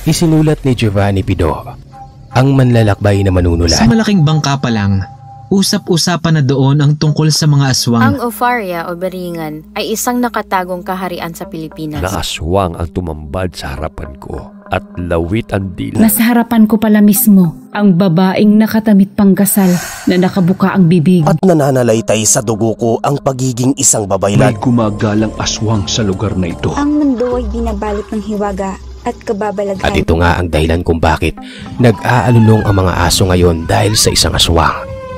Isinulat ni Giovanni Pido, ang manlalakbay na manunulat. Sa malaking bangka pa lang, usap-usapan na doon ang tungkol sa mga aswang. Ang Ofaria o Beringan ay isang nakatagong kaharian sa Pilipinas. Na aswang ang tumambad sa harapan ko at lawit ang dila. Nasa harapan ko pala mismo ang babaeng nakatamit pang kasal na nakabuka ang bibig. At nananalaytay sa dugo ko ang pagiging isang babaylan. May gumagalang aswang sa lugar na ito. Ang mundo ay binabalot ng hiwaga at kababalaghan. At ito nga ang dahilan kung bakit nag-aalulong ang mga aso ngayon dahil sa isang aswang.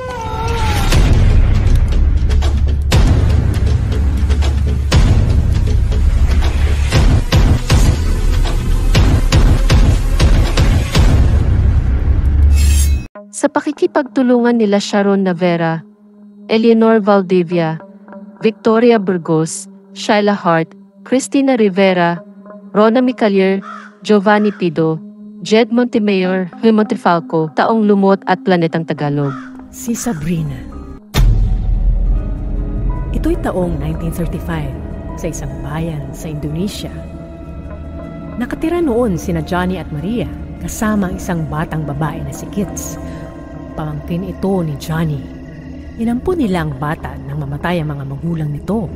Sa pakikipagtulungan nila Sharon Navera, Eleanor Valdivia, Victoria Burgos, Shyla Hart, Cristina Rivera, Rona Micalier, Giovanni Pido, Jed Montemayor, Huy Montefalco, Taong Lumot at Planetang Tagalog. Si Sabrina. Ito'y taong 1935 sa isang bayan sa Indonesia. Nakatira noon sina Johnny at Maria kasama ang isang batang babae na si Kits. Pamangkin ito ni Johnny. Inampun nila ang bata nang mamatay ang mga magulang nito.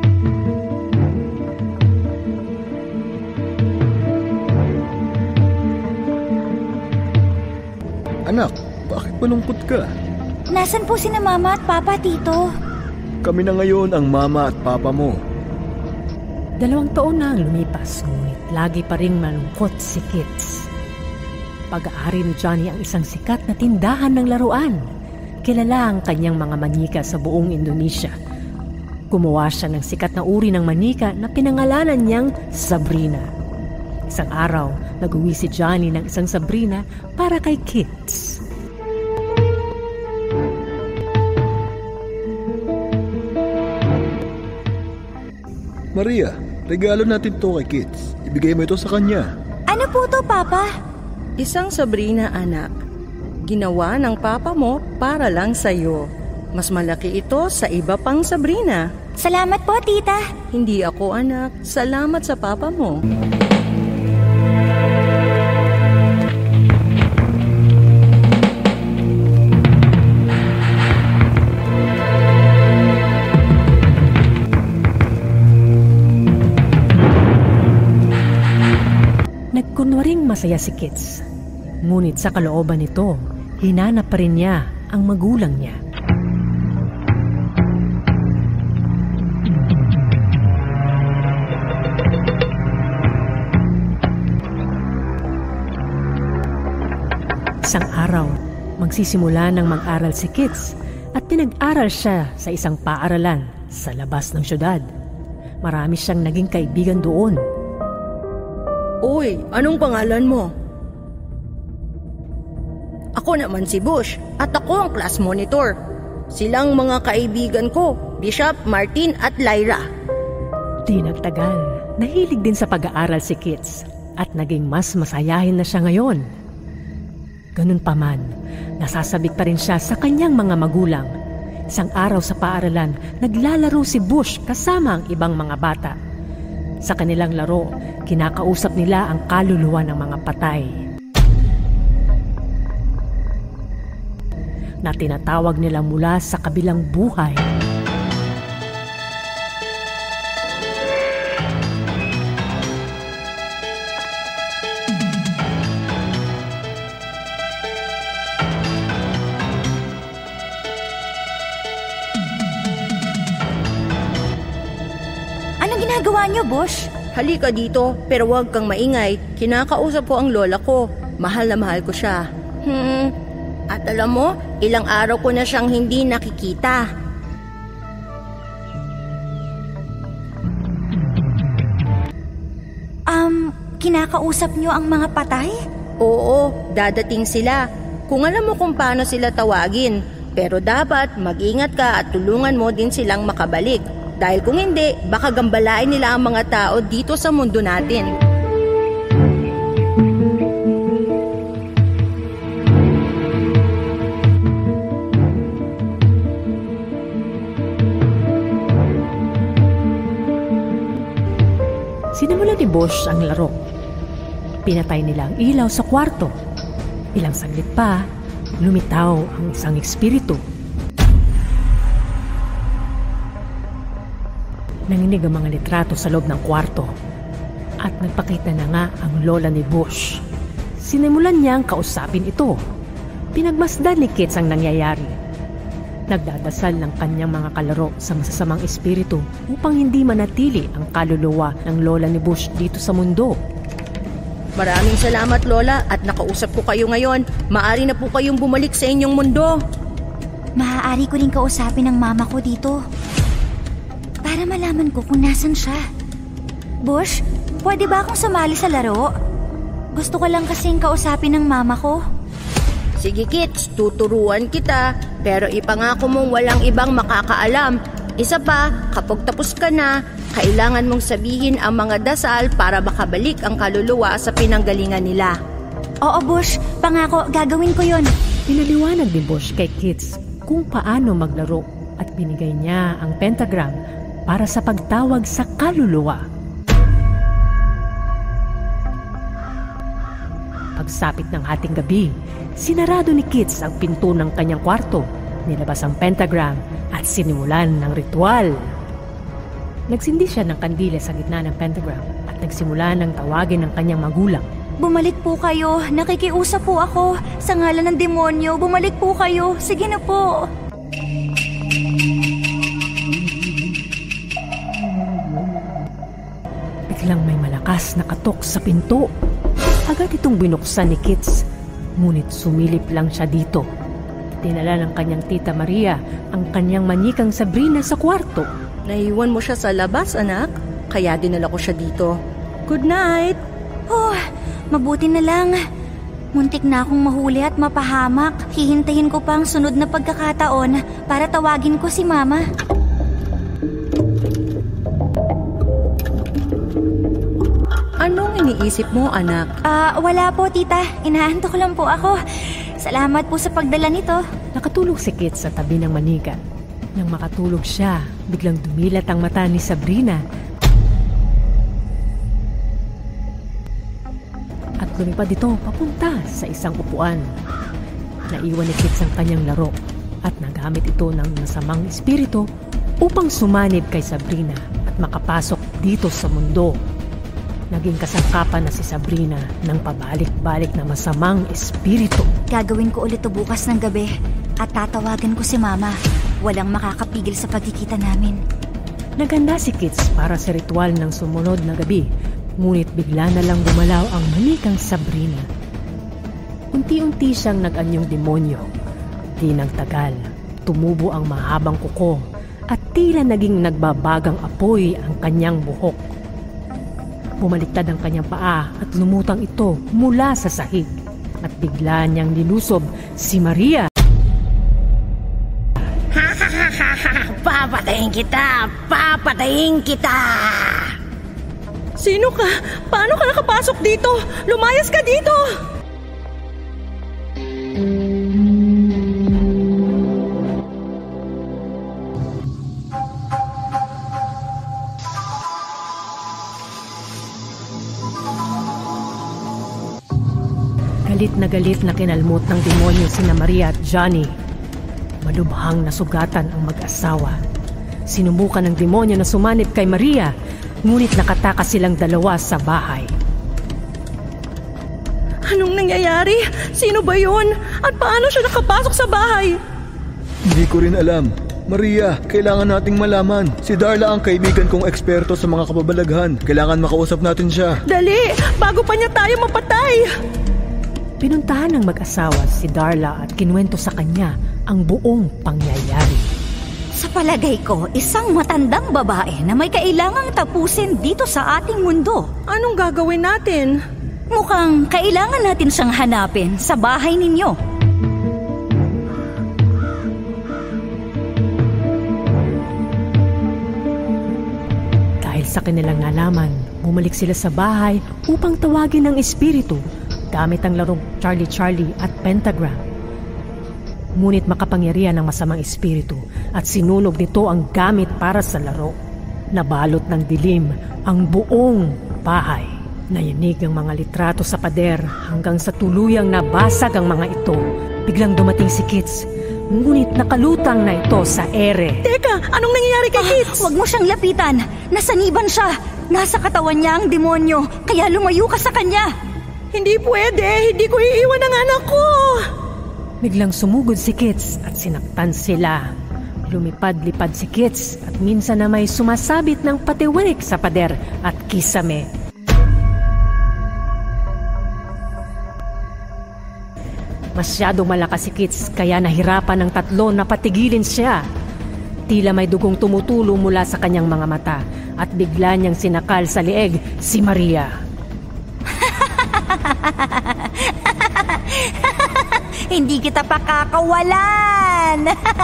Anak, bakit malungkot ka? Nasaan po sina Mama at Papa, Tito? Kami na ngayon ang Mama at Papa mo. 2 taon na ang lumipas, ngunit lagi pa ring malungkot si Kits. Pag-aari ni Johnny ang isang sikat na tindahan ng laruan. Kilala ang kanyang mga manika sa buong Indonesia. Gumawa siya ng sikat na uri ng manika na pinangalanan niyang Sabrina. Isang araw, nag-uwi si Johnny ng isang Sabrina para kay Kits. Maria, regalo natin to kay Kits. Ibigay mo ito sa kanya. Ano po to, Papa? Isang Sabrina, anak. Ginawa ng papa mo para lang sa'yo. Mas malaki ito sa iba pang Sabrina. Salamat po, Tita. Hindi ako, anak. Salamat sa papa mo. Nagkunwaring masaya si Kits. Ngunit sa kalooban nito, hinanap pa rin niya ang magulang niya. Isang araw, magsisimula ng mag-aral si Kits at pinag-aral siya sa isang paaralan sa labas ng syudad. Marami siyang naging kaibigan doon. Uy, anong pangalan mo? Ako naman si Bush at ako ang class monitor. Silang mga kaibigan ko, Bishop, Martin at Lyra. Di nagtagal, nahilig din sa pag-aaral si Kits at naging mas masayahin na siya ngayon. Ganun pa man, nasasabik pa rin siya sa kanyang mga magulang. Isang araw sa paaralan, naglalaro si Bush kasama ang ibang mga bata. Sa kanilang laro, kinakausap nila ang kaluluwa ng mga patay. Na tinatawag nila mula sa kabilang buhay. Anong ginagawa niyo, Bush? Halika dito, pero huwag kang maingay. Kinakausap ko ang lola ko. Mahal na mahal ko siya. At alam mo, ilang araw ko na siyang hindi nakikita. Kinakausap niyo ang mga patay? Oo, dadating sila. Kung alam mo kung paano sila tawagin. Pero dapat mag-ingat ka at tulungan mo din silang makabalik. Dahil kung hindi, baka gambalain nila ang mga tao dito sa mundo natin. Sinimulan ni Bush ang laro. Pinatay nila ang ilaw sa kwarto. Ilang saglit pa, lumitaw ang isang espiritu. Nanginig ang mga litrato sa loob ng kwarto at nagpakita na nga ang lola ni Bush. Sinimulan niyang kausapin ito. Pinagmasdan ni Kitts ang nangyayari. Nagdadasal ng kanyang mga kalaro sa masasamang espiritu upang hindi manatili ang kaluluwa ng lola ni Bush dito sa mundo. Maraming salamat, Lola, at nakausap ko kayo ngayon. Maaari na po kayong bumalik sa inyong mundo. Maaari ko rin kausapin ang mama ko dito para malaman ko kung nasan siya. Bush, pwede ba akong sumali sa laro? Gusto ko lang kasing kausapin ng mama ko. Sige, Kitts, tuturuan kita, pero ipangako mong walang ibang makakaalam. Isa pa, kapag tapos ka na, kailangan mong sabihin ang mga dasal para makabalik ang kaluluwa sa pinanggalingan nila. Oo, Bush. Pangako, gagawin ko yon. Pinaliwanag ni Bush kay Kitts kung paano maglaro at binigay niya ang pentagram para sa pagtawag sa kaluluwa. Pagsapit ng hating gabi, sinarado ni Kitts ang pinto ng kanyang kwarto, nilabas ang pentagram at sinimulan ng ritual. Nagsindi siya ng kandila sa gitna ng pentagram at nagsimula ng tawagin ng kanyang magulang. Bumalik po kayo. Nakikiusap po ako. Sa ngalan ng demonyo, bumalik po kayo. Sige na po. Biglang may malakas na katok sa pinto. Agad itong binuksan ni Kitts, ngunit sumilip lang siya dito. Dinala ng kanyang tita Maria ang kanyang manikang Sabrina sa kwarto. Naiwan mo siya sa labas, anak. Kaya dinala ko siya dito. Good night! Oh, mabuti na lang. Muntik na akong mahuli at mapahamak. Hihintayin ko pa ang sunod na pagkakataon para tawagin ko si Mama. Anong iniisip mo, anak? Wala po, tita. Inaantok lang po ako. Salamat po sa pagdala nito. Nakatulog si Kitts sa tabi ng manika. Nang makatulog siya, biglang dumilat ang mata ni Sabrina. At lumipad ito papunta sa isang upuan. Naiwan ni Kitts ang kanyang laro at nagamit ito ng masamang espiritu upang sumanib kay Sabrina at makapasok dito sa mundo. Naging kasangkapan na si Sabrina ng pabalik-balik na masamang espiritu. Gagawin ko ulit ito bukas ng gabi at tatawagan ko si Mama. Walang makakapigil sa pagkikita namin. Naganda si Kitts para sa ritual ng sumunod na gabi, ngunit bigla na lang gumalaw ang manikang Sabrina. Unti-unti siyang nag-anyong demonyo. Di nagtagal, tumubo ang mahabang kuko at tila naging nagbabagang apoy ang kanyang buhok. Bumaliktad ang kanyang paa at lumutang ito mula sa sahig at bigla niyang nilusob si Maria. Papatayin kita! Papatayin kita! Sino ka? Paano ka nakapasok dito? Lumayas ka dito! Galit na kinalmot ng demonyo sina Maria at Johnny. Malubhang nasugatan ang mag-asawa. Sinubukan ng demonyo na sumanib kay Maria, ngunit nakatakas silang dalawa sa bahay. Anong nangyayari? Sino ba yun? At paano siya nakapasok sa bahay? Hindi ko rin alam. Maria, kailangan nating malaman. Si Darla ang kaibigan kong eksperto sa mga kababalaghan. Kailangan makausap natin siya. Dali! Bago pa niya tayo mapatay! Pinuntahan ng mag-asawa si Darla at kinuwento sa kanya ang buong pangyayari. Sa palagay ko, isang matandang babae na may kailangang tapusin dito sa ating mundo. Anong gagawin natin? Mukhang kailangan natin siyang hanapin sa bahay ninyo. Dahil sa kanilang nalaman, bumalik sila sa bahay upang tawagin ang espiritu gamit ang larong Charlie at Pentagram. Ngunit makapangyarihan ng masamang espiritu at sinunog nito ang gamit para sa laro. Nabalot ng dilim ang buong bahay. Nayanig ang mga litrato sa pader hanggang sa tuluyang nabasag ang mga ito. Biglang dumating si Kits, ngunit nakalutang na ito sa ere. Teka, anong nangyayari kay Kits? Huwag mo siyang lapitan. Nasaniban siya. Nasa katawan niya ang demonyo, kaya lumayo ka sa kanya. Hindi pwede, hindi ko iiwan ang anak ko. Biglang sumugod si Kits at sinaktan sila. Lumipad-lipad si Kits at minsan na may sumasabit ng patiwirik sa pader at kisame. Masyadong malakas si Kits kaya nahirapan ng tatlo na patigilin siya. Tila may dugong tumutulo mula sa kanyang mga mata at bigla niyang sinakal sa leeg si Maria. Hindi kita pakakawalan!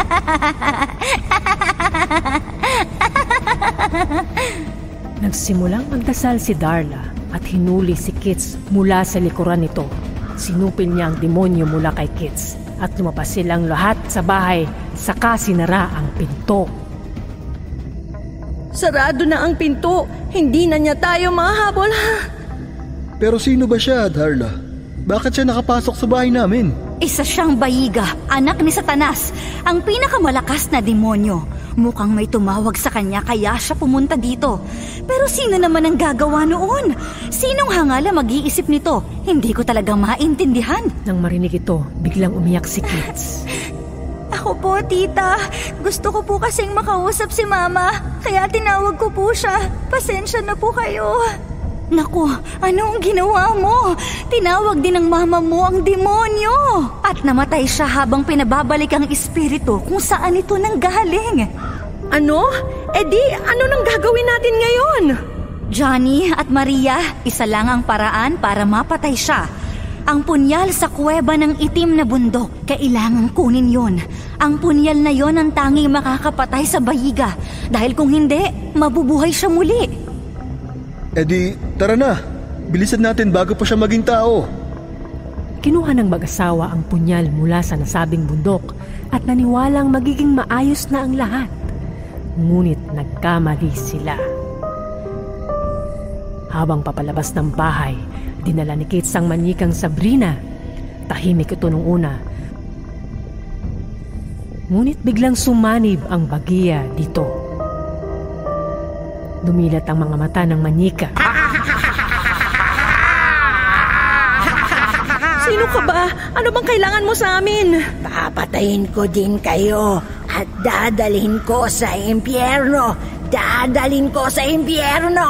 Nagsimulang magdasal si Darla at hinuli si Kits mula sa likuran nito. Sinupil niya ang demonyo mula kay Kits at lumabas silang lahat sa bahay saka sinara ang pinto. Sarado na ang pinto. Hindi na niya tayo mahabol. Pero sino ba siya, Darla? Bakit siya nakapasok sa bahay namin? Isa siyang bayiga, anak ni Satanas, ang pinakamalakas na demonyo. Mukhang may tumawag sa kanya kaya siya pumunta dito. Pero sino naman ang gagawa noon? Sinong hangala mag-iisip nito? Hindi ko talagang maintindihan. Nang marinig ito, biglang umiyak si Kits. Ako po, tita. Gusto ko po kasing makausap si mama. Kaya tinawag ko po siya. Pasensya na po kayo. Naku, ano ang ginawa mo? Tinawag din ng mama mo ang demonyo. At namatay siya habang pinababalik ang espiritu kung saan ito nanggaling. Ano? Di, ano nang gagawin natin ngayon? Johnny at Maria, isa lang ang paraan para mapatay siya. Ang punyal sa kuweba ng itim na bundok, kailangang kunin yon. Ang punyal na yon ang tanging makakapatay sa bayiga. Dahil kung hindi, mabubuhay siya muli. Di, tara na. Bilisan natin bago pa siya maging tao. Kinuha ng mag-asawa ang punyal mula sa nasabing bundok at naniwalang magiging maayos na ang lahat. Ngunit nagkamali sila. Habang papalabas ng bahay, dinala ni Kits ang manikang Sabrina. Tahimik ito nung una. Ngunit biglang sumanib ang bagya dito. Dumilat ang mga mata ng manika. Sino ka ba? Ano bang kailangan mo sa amin? Papatayin ko din kayo at dadalhin ko sa impyerno. Dadalhin ko sa impyerno!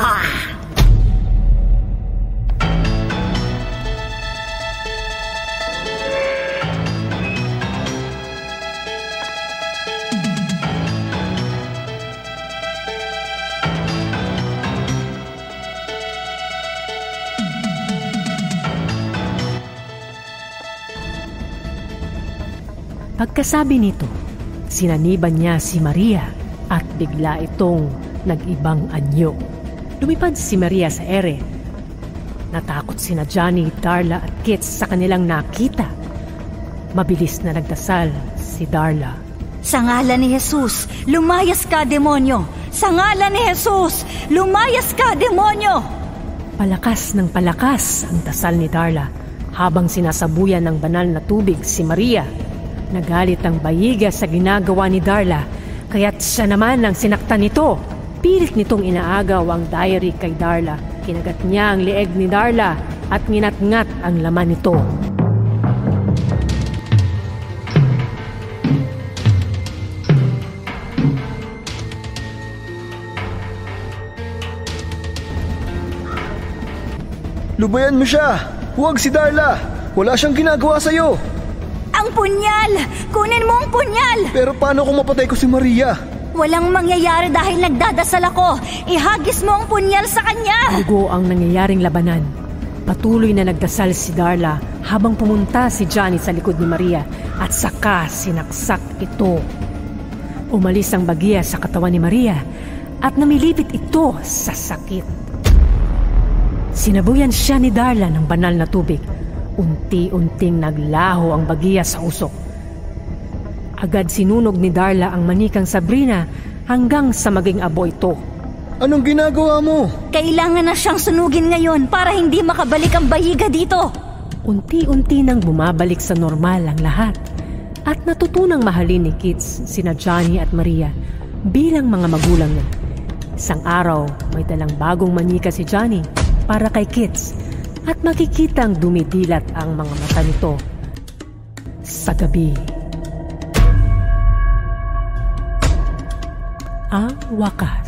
Pagkasabi nito, sinaniban niya si Maria at bigla itong nag-ibang anyo. Lumipad si Maria sa ere. Natakot sina Johnny, Darla at Kits sa kanilang nakita. Mabilis na nagdasal si Darla. Sa ngalan ni Jesus, lumayas ka, demonyo! Sa ngalan ni Jesus, lumayas ka, demonyo! Palakas ng palakas ang dasal ni Darla habang sinasabuyan ng banal na tubig si Maria. Nagalit ang bayiga sa ginagawa ni Darla, kaya't siya naman ang sinaktan nito. Pilit nitong inaagaw ang diary kay Darla. Kinagat niya ang leeg ni Darla at nginat-ngat ang laman nito. Lubayan mo siya! Huwag si Darla! Wala siyang ginagawa sa'yo! Ang punyal! Kunin mo ang punyal! Pero paano kung mapatay ko si Maria? Walang mangyayari dahil nagdadasal ako. Ihagis mo ang punyal sa kanya! Dugo ang nangyayaring labanan. Patuloy na nagdasal si Darla habang pumunta si Johnny sa likod ni Maria at saka sinaksak ito. Umalis ang bagya sa katawan ni Maria at namilipit ito sa sakit. Sinabuyan siya ni Darla ng banal na tubig. Unti-unting naglaho ang bagya sa usok. Agad sinunog ni Darla ang manikang Sabrina hanggang sa maging abo ito. Anong ginagawa mo? Kailangan na siyang sunugin ngayon para hindi makabalik ang bayiga dito. Unti-unti nang bumabalik sa normal ang lahat at natutunang mahalin ni Kits sina Johnny at Maria bilang mga magulang niya. Isang araw, may dalang bagong manika si Johnny para kay Kits at makikitang dumidilat ang mga mata nito sa gabi. Ang wakas.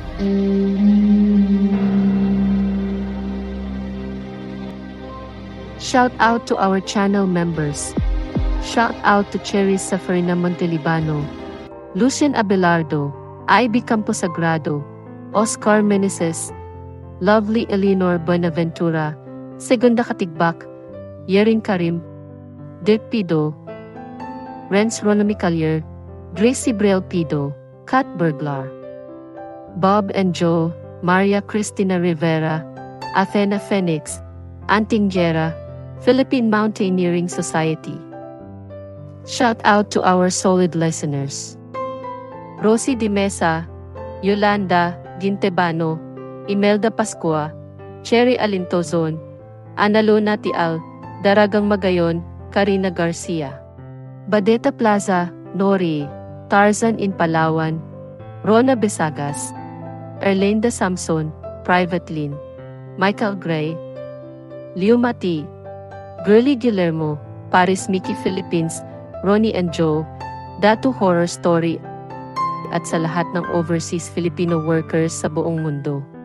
Shout out to our channel members. Shout out to Cherry Safarina Montelibano, Lucian Abelardo, Ivy Camposagrado, Oscar Meneses, Lovely Eleanor Buenaventura, Segunda Katigbak, Yerin Karim, Dirk Pido, Renz Ronami Callier, Gracie Brel Pido, Kat Burglar, Bob and Joe, Maria Cristina Rivera, Athena Phoenix, Anting Jera, Philippine Mountaineering Society. Shout out to our solid listeners. Rosie Di Mesa, Yolanda Gintebano, Imelda Pascua, Cherry Alintozon, Analona Tial, Daragang Magayon, Karina Garcia. Badeta Plaza, Nori, Tarzan in Palawan, Rona Besagas, Erlinda Samson, Private Lin, Michael Gray, Liu Mati, Girly Guillermo, Paris Mickey Philippines, Ronnie and Joe, Datu Horror Story, at sa lahat ng overseas Filipino workers sa buong mundo.